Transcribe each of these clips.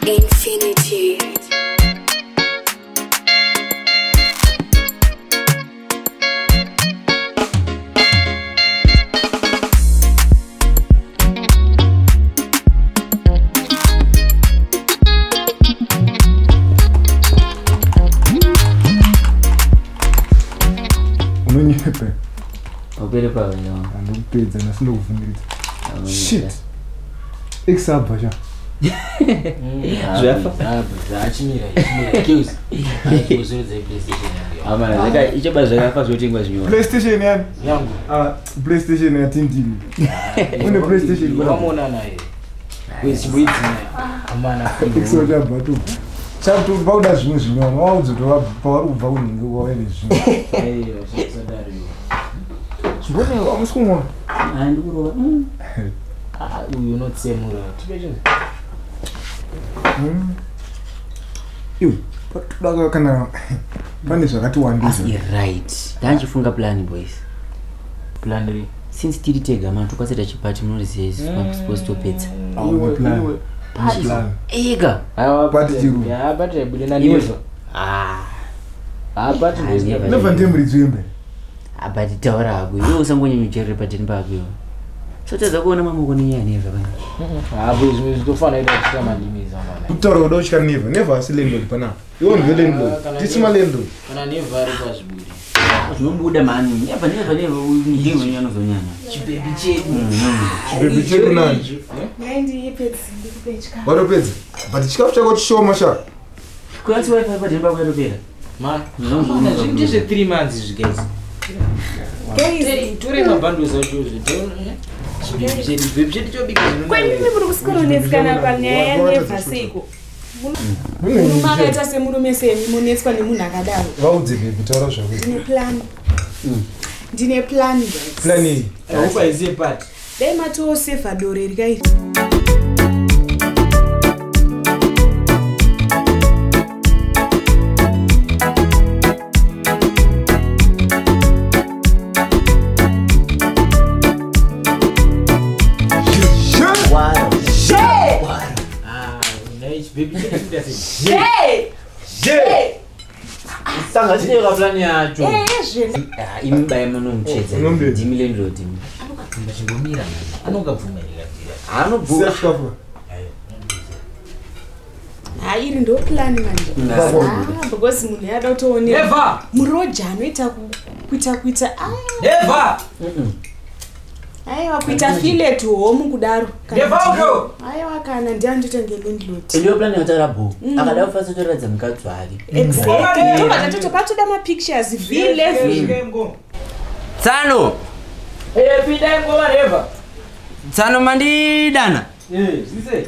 Infinity. Opere pawe no. Andopedza nasino kuvumiriza. Shit. Exabasha. Zvafa. Zvachimira kills. Kuzodza PlayStation yangu. Amana zaka ichaba zvakafa zvotengwa zvinyoro. PlayStation yani? Yangu. PlayStation yatindini. Une PlayStation bwana. Wamona naye. Kwesibwiti amana. Exoja batu. Chaptu bauda zvimwe zvinyoro. Waudzoto pauri kubva unenge waene zvinhu. Sadari. Mbone wamuskumwa. Andikurova. Uyu unotsemura. Tibeje. Yo, patudaka kana pane zvakati wandisa. Right. Danchifunga plan boys. Plan re. Since tiri tega man tukaseta chipati munoriziva supposed to pizza. Our plan. Plan. Ega. Pati chiru. Ya pati budena nizo. Pati never ndemuridzwembe. Abati taura hako iwe usangonyemichere Paden pako. Sotedza kuona mamoko nenyaya neva bana. Zvimwe zvitofanira kuita mandimiza mana. Kutaura kuda kutyara neva asi landlord pana. Iwo ndiwe landlord. Tisima landlord. Kana neva ari pazviburi. Zvinobuda mani. Neva ndinge anozonyanya. Chibebi chedu nani? Watopedza. But chikafu chako chishoma sha. Kwati wifi Paden pako yatopera. Man, zvindizve 3 months zvigezi. Tore mabhandles acho zvitoro. Chibebi chedu chobika zvino. Kwani muri kusikononetskana panyaya nevhasiko. Makaita semurume semi munetswa nemunhu akadaro. Vaudze bebi taura zvako. Ndine plan. Plan iyi. Aupa iziye part. Dai matosefa dore rikai. Sanga tineka plan yacho. Imba yemanomuchedza. Ndimi landlord. Anokatumba chingomira. Anokabvumirira ndira. Anobvura. Iri ndo plan manje. Because munhu yada kutoone. Neva. Muroja anoita kuita. Neva. Aiwa kuita fillet home kudaro. Neva uko. Aiwa kana ndianditenge landlord. Ndiyo plan yatarabo. Akada kufatsa toradza mukadzwari. Exactly. Toba tatoto patoda ma pictures vile. Tsano. Pida ngoma Neva. Tsano mandidana. Sise.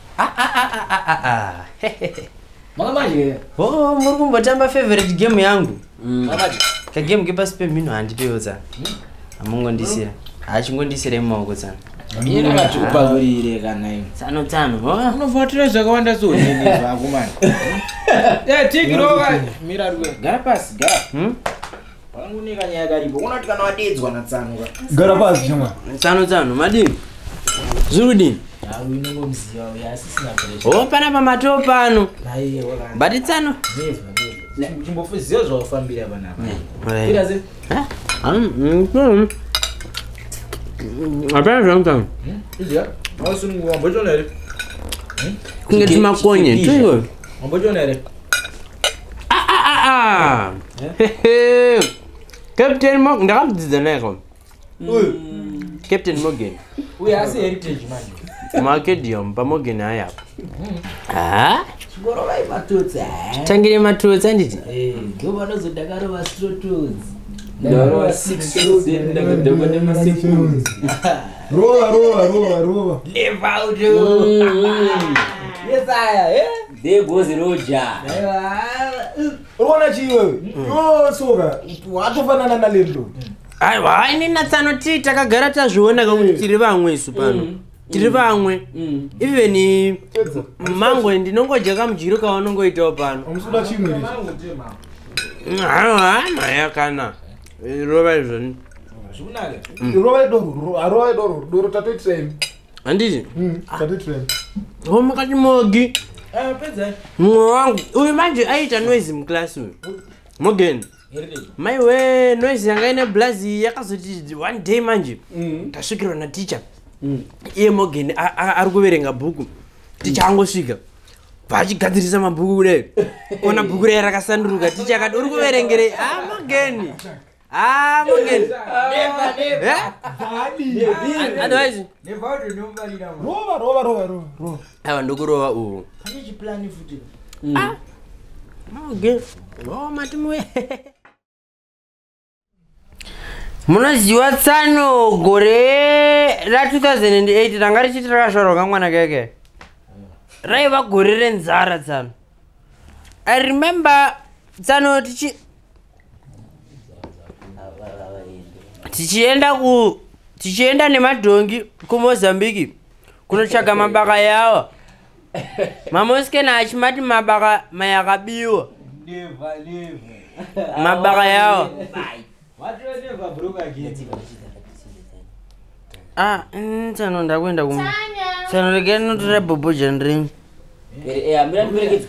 Mamaje. Muri kumbotamba favorite game yangu. Mamaje. Ka game kepasi pemhino handipewo tsana. Amungondisira. Achingondisira mumaoko tsana. Ina kachupagurire kana imi. Tsano. Unofuatira zvakawanda so Neva kumana. Tigiroga mira ruwe. Gara pasi, gara. Pangu nika nyaya karipo. Unoti kana wadedzwa na Tsano ka. Gara pasi chama. Tsano madini. Zurudini. Inongomziva yasisina pressure. Pana pamato pano. Haiye wala. Bati Tsano. Neva. Chimbofuziva zvawafambira panapa. Iraze. Apana zvangu. Izya. Masungu wambochona ere. Kunge makonye. Tuyo. Wambochona ere. Captain Morgan ndakabdzidza naye kwa. Captain Morgan. Uya asi heritage manje. Markedium paMorgan ayapo. Chikoro vai matotsa. Tangire matotsa nditi. Ngoba nozodakaro va strotos. Ndaro 6 rows ndakadokwa nema 6 rows. Rowa. Neva udo. Yes aya, There goes Roja. Unaona chi wewe? Soga. Watofanana na landlord. Aiwa, inina Tsano takagara tazviona kuti tiri vamwe isu pano. Tiri vamwe. Even mango ndinongodya kamujiro kaunongoitawo pano. Amusuda chimwe ichi. Maya kana. Rova izvoni. Rova doro tatoitreni. Handiti? Tatoitreni. Makati mogi. Pedza. Mumwe wangu uyu manje aita noise muklasi uyu. Mogeni. Maiwe noise yanga ine blazi yakazoti one day manje. Tasvikirwa na teacher. Iye Mogeni ari kuverenga bhuku. Teacher angosvika. Vachigadzirisa mabhuku kudai. Ona bhuku raya rakasanduruka. Teacher akati uri kuverengere Mogeni. Mogeni. Otherwise. Rova. Aiwa ndokurova uhu. Pane chiplani futi. Mogeni. Matimuwe. Munoziva Tsano gore ra2008 ranga richiti rakazvarwa kamwana keke. Raiva gore renzara Tsano. I remember Tsano tichienda nemadhongi kuMozambique kunotsvaga mabaka yawo. Mamosikena achimati mabaka mayakabiwa. Mabaka yawo. Tsano ndakwenda Tsano rekeni notora bobo jandring. Amira ndiperekedzwe.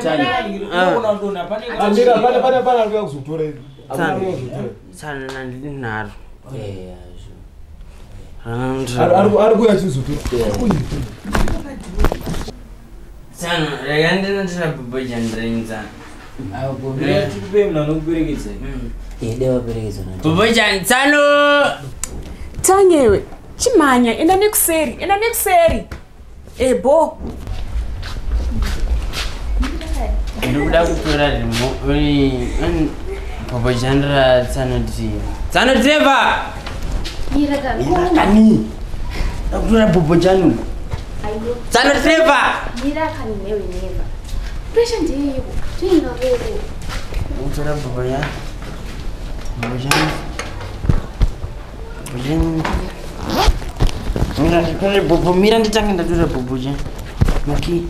Tsano nandiri nharo. Tsano rekeni ndinotora bobo jandring Tsano. Bobo Tsano. Tanyewe chimanya enda nekuseri. Ebo. Ndikuda kutora Bobo Jandra Tsano driver. Kani. Ndakutora Bobo Janu. Tsano driver. Pressure ndiyo. Twinga wewe. Utora Bobo ya. Bobo Janu. Mira nditange ndatora Bobo Janu. Maki.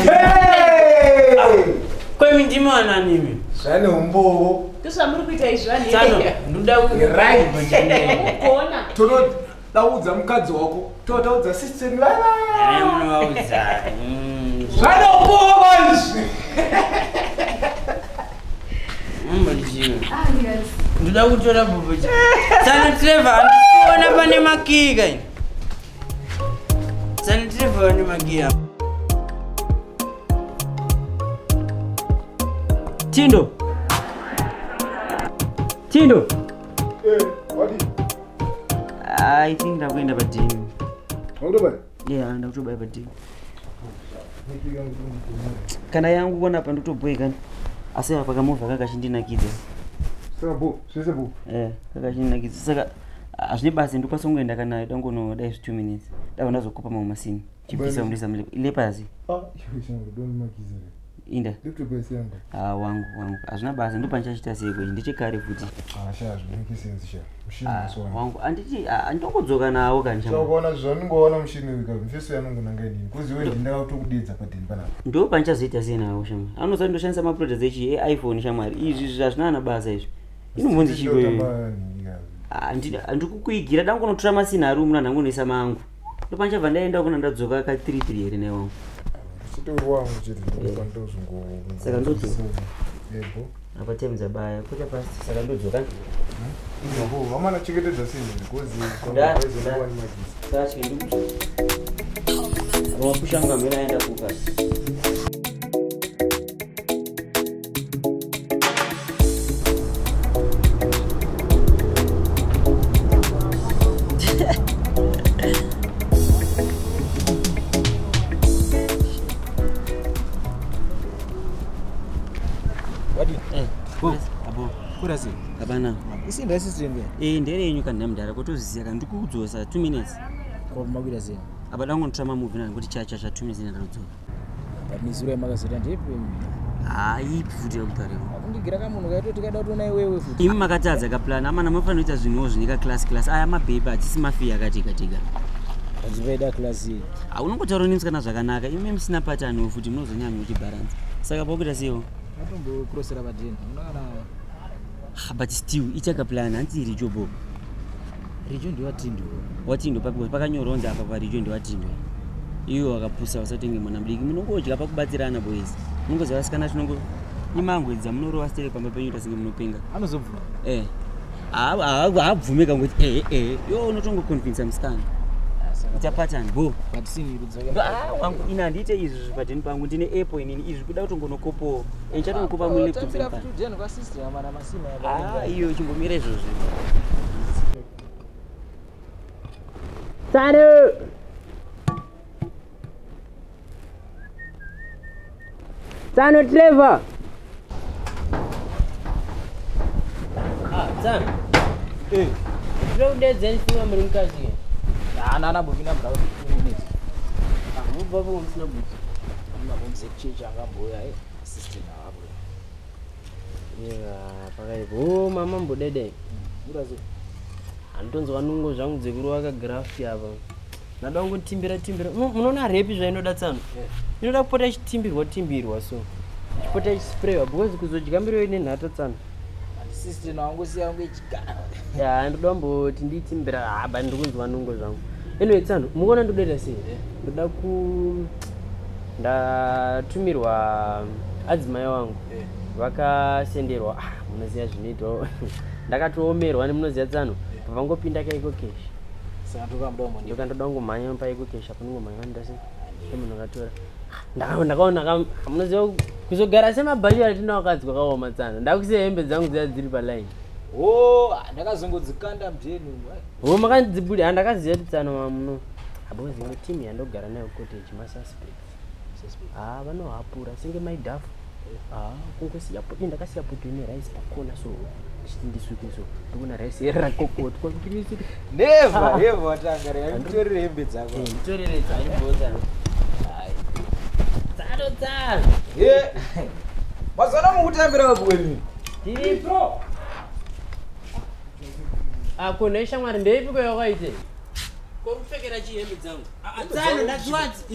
Kwa ndimi wana nimi? Zvane umbovo. Tushamuri kuita izvani. Tsano ndoda kuona. Tonodaudza mukadzi wako. Totaudza system. Munovaudza. Zvane umbovo manje. Ndoda kutora Bobo Janu. Tsano driver ndikuona pane makiga. Tsano driver pane makiga. Tindo. What? I think ndakuenda padini. Unoba? Yeah, ndakutobaya padini. Kana yangu kuona apa ndotobweka. Asi apa kamovha kakachindinakidza. Sabo, sebo. Kakachindinakidza. Saka azvine basi ndokwasungoenda kana dangono dai 2 minutes. Dai ndazokopa mamasini. Chipisa undisa mule. Ile pasi. Shangu don't makiza. Inda. Ndikutobesa yanga. Wangu. Azvina basi ndopanchachita seko ndechekare futi. Shazvi ndikisenzisha. Mushini sona. Wangu andokudzoka nawo kancha. Sokona zvaningoona mushini wika mfeso yanongonanga inini. Kuziwe ndakatokudedza padeni panapa. Ndo panchazoita senawo shama. Anoza ndoshandisa maproducts iPhone shamwari. Izvi hazvina basa izvi. Inombonzi chiko iyo. Ndikukuigira dangonotora masina ari umuna ndangonoisa mangu. Ndo panchabva ndaenda kuna ndadzoka ka 33 here naye wangu. Wangu chiri ndopandozungu. Saka ndodzoka. Yebo. Apa temza baya kuta pasi saka ndodzoka. Yebo, vamana chengetedza sei because kwaizokuwa ni magisi. Sachi nduku. Wapushanga mimi naenda kukasi. Kurasi. Abana. Isinda isisinde. Ndere yenyu kana mudhara kutoziziya kana ndikudzosa 2 minutes. Kwa makwira zeni. Abada ngo ntrama movie nani kuti chacha 2 minutes ndadzoka. Mizuro yamakazita ndipi? Ipi futi yakutarema. Akundigira kamunhu kaito tikada kuona iwewe futi. Imi makatadza kaplan amana mafano ita zvinhu zvinika class. Aya mapepa atisi mafi akatika. Azivaida class hii. Unongotaura nimsikana zvakanaka. Imi musina pattern futi munozonyanya uchi balance. Saka bokuita sewo. Atombo crossera padeni. Unaona but still ichaka plan anti rijobo. Rijo ndio watindo. Watindo papi pakanyoronza apa pa rijo ndio watindo. iwo wakapusa usatenge mwana mudiki munongodya pakubatsirana boys munongozivasikana chinongo imangwedza munorova stere pamba penyu tasinge munopenga anozobvuma haabvumika ngoti yo unotongoconvinsa musikana ichapatani bo wangu ina handiite izvi zvipadheni pangu ndine apple inini izvi kuda kutongonokopowo enchatongokopa iyo chimbomira izvozvo Tsano! Tsano Trevor! Tsano! Ndiro kudedzeni funga muri mukati here? Nana mbovina mudau minutes. Mubva po musina butsi. Mabonze chechi angamboya assistant hapo. Pakaipo mama mbodede. Urazo. Antonzwa nungo zvangu dzekuru wakagrafi apa. Nada kungotimbira munoona repi zvainoda Tsano? Inoda kupota ichitimbirwa so. Chipota ichispraywa because kuzodya mbiro ine nhata Tsano. Assistant wangu siyangu ichigara. Ya ndoda mboti nditimbira haba ndikunzwa nungo zvangu. Anyway Tsano, muona ndoda sei? Ndoda ndatumirwa adzimai wangu. Vakasenderwa munoziya zvinoitwa. Ndakatoomerwa nemunoziya Tsano. Pavangopinda kaiko cash. Saka ndokamdomo ndiko ndoda ngomhanya paiko cash apo ngomhanya ndase. Munhu akatora. Ndakaona munoziya kuzogara semabhaji atina wakadzwa kaoma Tsano. Ndakusiya hembe dzangu dziri paline. Ndakazongodzikanda mjeni. Makandidzibudi handakaziva kuti Tsano mamuno. Abo zimwe team yandogara nayo cottage masuspect. Vanohapura senge maidhafu. Kungosiya poti ndakasiya poto ine rice pakona so. Ndisvike ndikuna rice yerera kokotwa kuti never watangara nditorere hembe dzako. Nditorere dzaimbota. Tsano. Mazana mukutambira kwenu. Tiripo. Kone shamwari ndeipiko yakaite. Korupfekera chihembe dzangu. Tsano ndadziwati.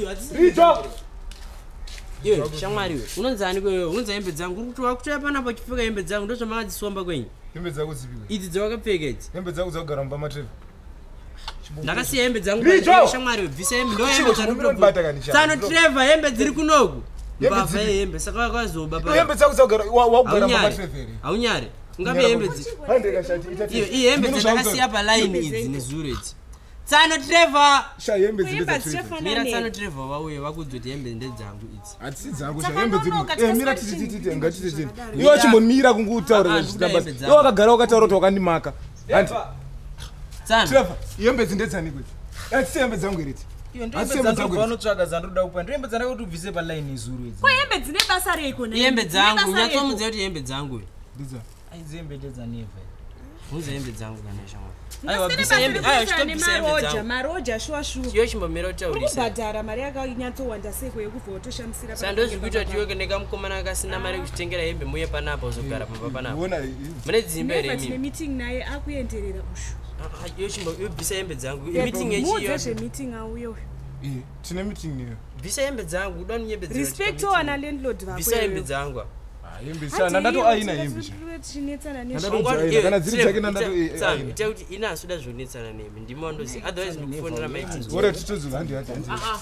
Iyo shamwari we. Unonzani kwewe? Unonza hembe dzangu. Uri kuti wakutoya panapo chipfeka hembe dzangu ndo zvamadzisomba kwenyu. Hembe dzako dzipiko. Idzi dzawakapfeka idzi. Hembe dzako dzakugara mumba matreva. Ndakasiya hembe dzangu shamwari we. Bvisa hembe ndo hembe dzangu. Tsano Trevor hembe dziri kunoku. Mbavha hembe saka wakazoba pa. Hembe dzako dzakugara wakugara mumba matreva here. Aunyare. Ungabe hembe dzi. Iyo hembe dzakasiya pa line idzi nezuro idzi. Tsano Trevor. Sha hembe dziri. Mira Tsano Trevor wauye wakudzoti hembe ndedzangu idzi. Atsi dzangu sha hembe dziri. Mira titi ngatitete. Iwe chimbomira kungutaura zvitamba. Iwe wakagara wakataura kuti wakandimaka. Tsano. Trevor, hembe dzindedzani kuti. Atsi hembe dzangu iriti. Iyo ndembe dzangu vanotsvaga dzandoda kupa. Ndembe dzangu kuti ubvise pa line izuru idzi. Ko hembe dzine basa reko ne. Hembe dzangu unyatsomudziwa kuti hembe dzangu. Ndidza. Aizembe ndedzaneva. Uze hembe dzangu kana shamwa. Aiwa bvisa hembe. Stop hembe dzangu. Maroja shwa. Iyo chimbomira utaurisa. Kubhadhara mari yakanyatsowanda seko yekubva watoshamisira. Sando zvikuita kuti iwe nekamukomana akasina mari yekuchitengera hembe muye panapo uzogara pamba panapo. Uona mune dzimba ere mimi. Meeting naye akuenderera ushu. Iyo chimbobvisa hembe dzangu. Meeting yechiyo. Mudze meeting auyo. tine meeting niyo. Visa hembe dzangu udani hembe dzangu. Respect wana landlord vako. Visa hembe dzangu. Hembe sana ndato aina hembe. Kana dziri dzake ndato aina. Ita kuti ina asuda zvonetsana nemi ndimo ndozi otherwise ndikufonera maiti. Ora titozo handi hati.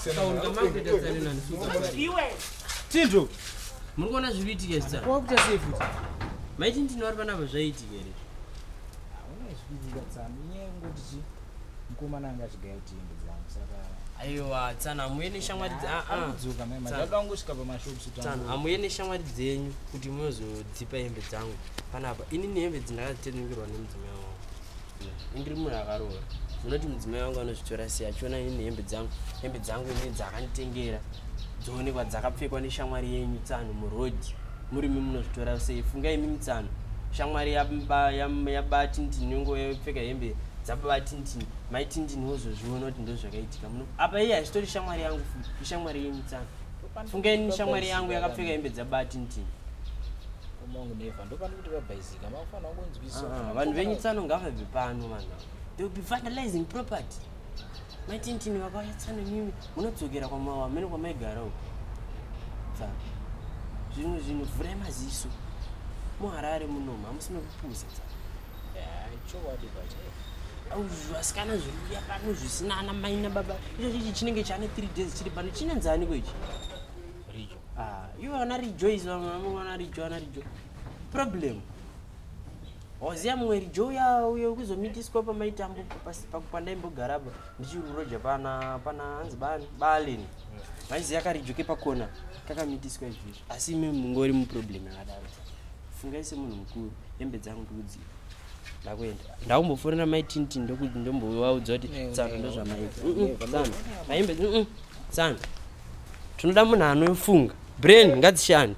Iwe. Tinto. Muri kuona zviri kuitika sasa. Wakuta safe futi. Maiti ndinori panapa zvaitika ere. Auna zvikuitika tsami ngoti mukomana anga chigaya hembe dzangu saka aiwa Tsana amuyeni shamwari dzuka mai madada angosvika pamashops Tsana amuyeni shamwari dzenyu kuti munozodzipa hembe dzangu panapa inini hembe dzindakazitengerwa nemudzimai wangu indiri munhu akaroora munoti mudzimai wangu anozvitora sei achiona ini hembe dzangu ini dzakanditengera dzoonekwa dzakapfekwa neshamwari yenyu Tsano murodhi murimi munozvitora sei fungai mimi Tsano shamwari yaba tintini yongo yapfeka hembe dzababa tintini maitintini wozozviona kuti ndo zvakaitika muno apa iye hachitori shamwari yangu ishamwari yenyu Tsano fungai shamwari yangu yakapfeka hembe dzababa tintini komangu neva ndopano kuti vabhaizika makufana kunzwisisa vanhu venyu Tsano ngavabve pano vanhu they will be vandalizing property maitintini vakauya Tsano mimi munodzokera kwamene kwamaigara uko Tsano zvinhu vhurai maziso muharare munoma hamusina kupuza Tsano chowadi but vasikana zviruya pano zvisina ana mai nababa ichi chinenge chane 3 days chiri pano chinenzani ko ichi rijo iwe wana rejoice wana rijo problem waziya mumwe rijo uyo kuzomitiswa pamaitambo pandaimbogaraba ndichiroja pana hanzi baleni maiziya karijoke pakona kakamitiswa izvizvi asi imi mungori muproblem yakadaro fungai semunhu mukuru hembe dzangu ndikudziva ndakuenda ndakumbofonera maitinti ndombovaudza kuti tsano ndozvamaita maimbe tsano tinoda munhu anofunga brain ngadzishande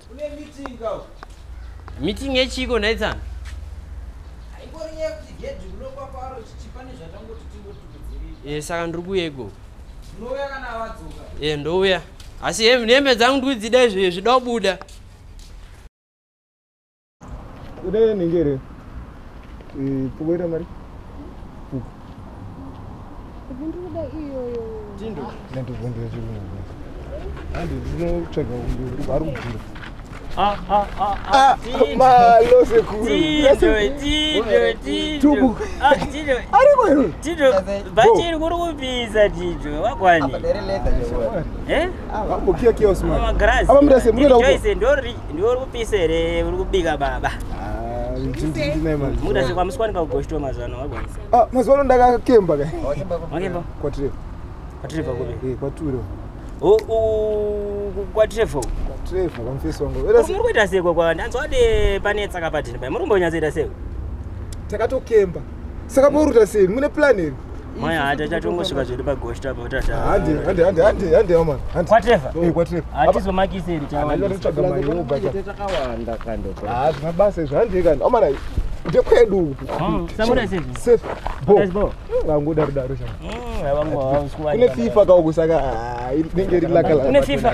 meeting yechiko naitsano saka ndiri kuyeko ndouya asi hembe dzangu ndikudzida izvo zvida kubuda ude ningere pogoita mari Kubunduda iyo. tindo ndobondera chirungu andi ndinotsvaga umbiri ari kubvira malo sekuru Tindo. ariko iro Tindo, bachiri kuri kupisa Tindo, wakwani? ambokiya kios man Magrazi. aba mudase murera uko Joyce ndori kupisa ere uri kubika baba. Mudase kwa muskwani kakugoshitwa mazano wakwanisa. mazano ndakakemba kai Wakemba? kwatire kubi? kwaturo Kwatrefo? trefa kamfeso wangu Muri kuita seko kwa ndanzwade panetsa kapatini pai muri kumbonyatsoita seko? takatokemba saka moruta sei mune plan iri Maya hata chatongosvika zviri pagoshita patata. hande mama Kwatrefa? kwatrefa Hatizomakiseri ndinotsvaga mari yobacha takawanda kando zvimabasa izvo handei kandi amana ndekwedu Samuda sevi? safe bo vangodaro shama kune fifa kauku saka inenge iri lakala Kune FIFA?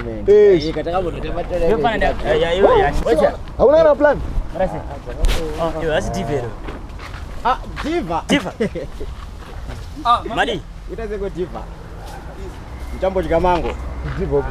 hauna na plan Asi divero. diva Diva. Mari. itazeko diva mtambo chikamango divo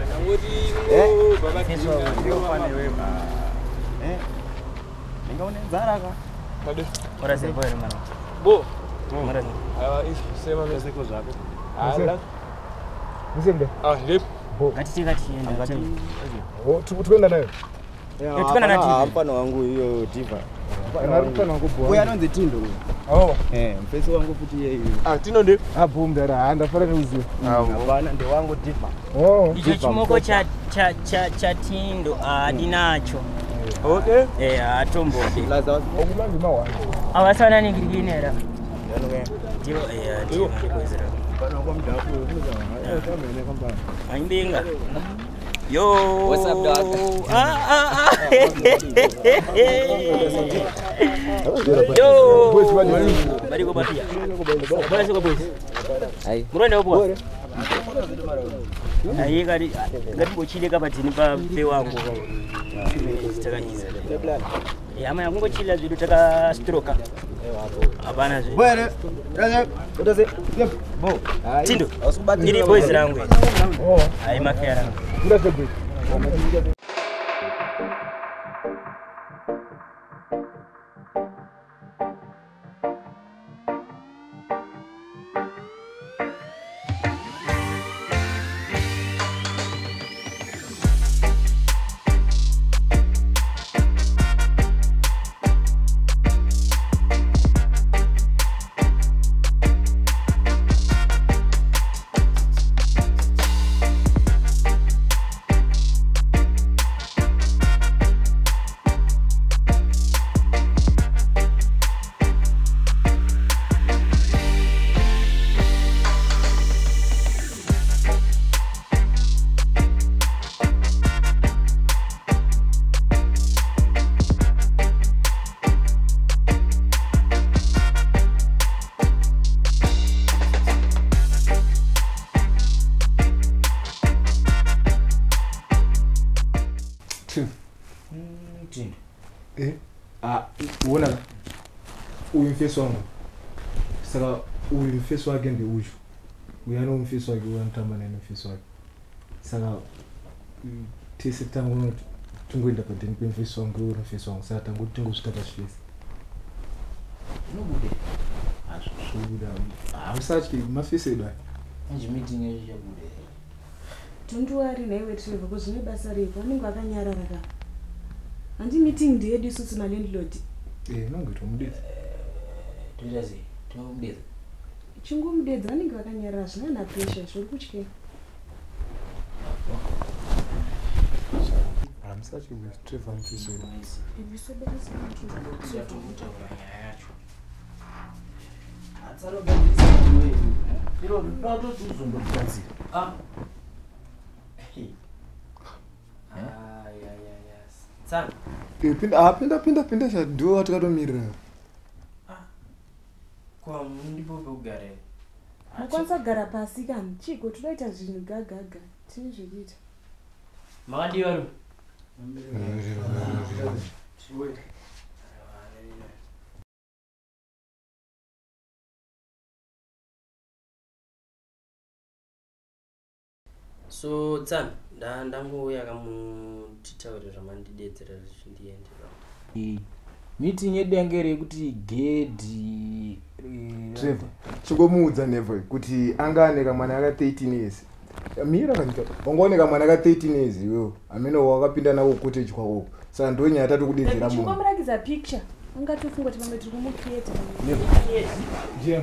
ningaunenzaraka Ora se boy mano. bo Mara. sema zeko zvako musembe lep Ngatienda. tukwenda nayo Tukana na diva. mfano wangu hiyo diva narikufana wangu bo uya anonzi tindo mpesi wangu futi yeye tino ndi boom dara handafara neuziva hapana ndo wangu diva Icho chimoko cha Tindo adinacho. okay Atombode. laza okumandi mawanda Awasana ningiriginera. Tivo Iwo. mfano kwa mdafu kamene kamba Aindenga. Yo. What's up, dog? Yo. boys bali Bari ko batia. Bari ko boys. Ai. Murende opo. Ai gari bochile kabatini pa pe wangu. Sitakanyiza. Ama yangochila zvidu taka stroke. Hapana zvi. bwere utaze bo Tindo. Iri boys rangu. Ai makera. ndase boys uona uyu mfeso wangu saka uyu mfeso wake ndi uyu uyano mfeso wake uyanotamba naye mfeso wake saka tese tangu tungoenda padeni kwemfeso wangu uri mfeso wangu saka tangu tingosvika pachifesi nobude chibuda amusatyi mafise dai anje meeting yacho chabuda tondiwari naiwe Trevor because zvine basa repo anenge akanyarara ka handi meeting ndeyedu isusu malandlord nongoita mudedza toita sei tomudedza chingomudedza vanenge vakanyarara zvina na pressure zvori kutya amusatyi Trevor mufise pinda cha ndo watakatomira ndipo pekugara mukwanisa kugara pasi kani chiko todaita zvinhu gagaga tine zvekuita makadiwa so Tsana ndangouya kamutitaurira zvamandidedzera zvichindiendera meeting yedu yange rekuti gedhi Trevor chingomuudza Nevo kuti angaoneka mwana aka 13 years mira kanika wangaoneka mwana aka 13 years iwewe amene wakapinda nawo cottage kwako saka ndonyaya tatu kudedzera munhu chingomurakiza picture angatofunga kuti pamwe tiri kumukreata jam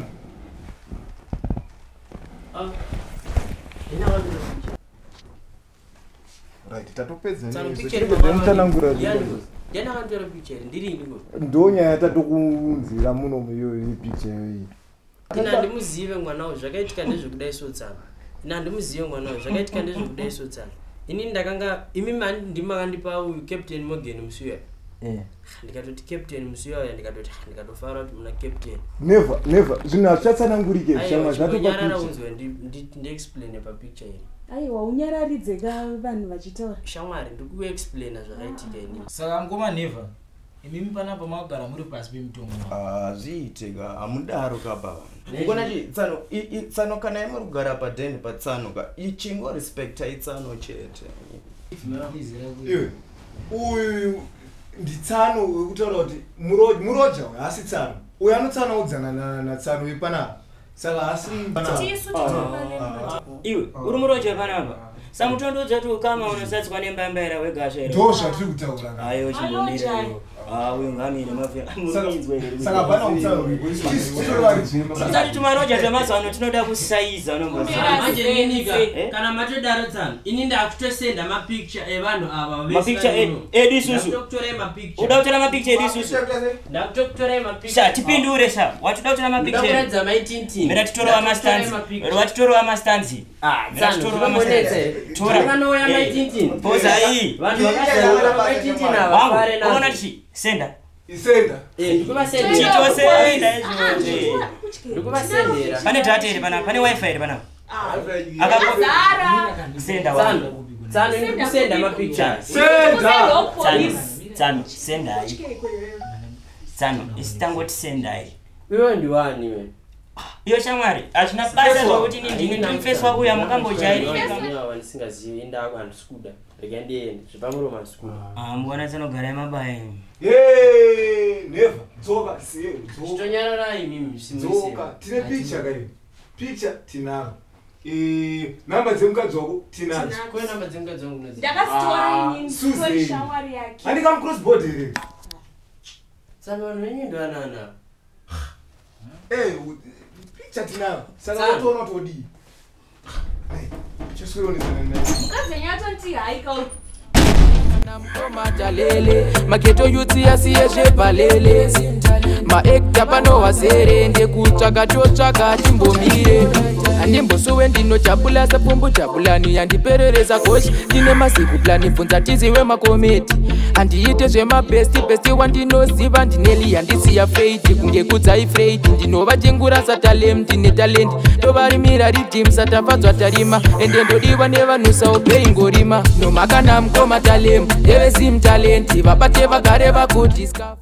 right tatopedza ndemtanangura ndanakantora picture ndirini ndonyaya tatu kunzira muno muyo picture iyi ina ndimuzive mwanawo zvakaitika ndezvekudai so Tsana ina ndimuzive mwanawo zvakaitika ndezvekudai so Tsana ini ndakanga imi ndimakandipa uyu Captain Morgan Musiya ndikatoti Captain Musiya ndikatoti ndikatofara kuti muna Captain never zvinhu hazvichatsanangurike shamwa zvatonyarara unzwe ndi-explain pa picture iri aiwa unyararidze ka vanhu vachitaura shamwari ndikuexplaina zvakaitika ini saka mukoma Neva imi panapa makagara muri pasi pemutongo zviiteka hamudaro kaba ukona chi Tsano kana imuri kugara Paden PaTsano ka ichingo respectai Tsano chete iwe uyu nditsano wekutaura kuti muroja hasi Tsano uyu anotsana udzana na Tsano ipanapa saka hasi iwe uri muroja panapa samutondodza kuti ukama unosatswa nembambaira wegasha ndo zvatiri kutaura ayo chingomira uyu ngamine saka pana utsano usati tumaroja twemazano tinoda kusaiza anje ninika kana matodaro Tsana ini ndakutosenda mapicture evanhu ava mapicture edisusu uda kutora mapicture edisusu ndakutokutora mapicture sa tipindure sa watuda kutora mapicture ndakuradza maitintin mira titorowa mastanzi watitorowa mastanzi Tsana tora vanouya maitintin poza iyi vanhu vakazara maitintin ava fare na unaona tichi senda ndikuvasendera chitosenda ndikuvasendera pane data iri panapa pane wifi iri panapa senda Tsana ndikusenda mapicture sendai Tsano isitangoti sendai iwe ndiwani we iyo shamwari achina basa zvokuti ndinimfeswa uya mukambojairika ndisingazivi indako handisikuda rega ndiende zvepamuroma handisikuda mbona tsanogara yemabaya Neva dzoka chitonyararai mimi dzoka tine picture kai picture tinaro namba dzemukadzi wako tinadzo kwe namba dzemukadzi wangu unoziva ndakasitora inini shamwari yake handikam crossboard here Tsana vanhu venyu ndovanana picture tinaro saka watoona todii mukadzenyatonti haika maketo yuti yasiyezvebhalele maekta pano wazere ndekutsvaka totsvaka timbomire handimbosuwe ndinojabula sapfumbu jabulani yandipereresa goshi ndine masiku plani bvunza tiziwe makometi handiite zvemabesti besti wandinoziva ndineli yandisiya freidi kunge kudzai freidi ndinova chingura satalem ndine talendi tovarimira ridim satafadzwa tarima ende ndodiwa nevanhu saupei ngorima nomhaka namukoma talem ndeve ZimTalent vabate vagare vagodisca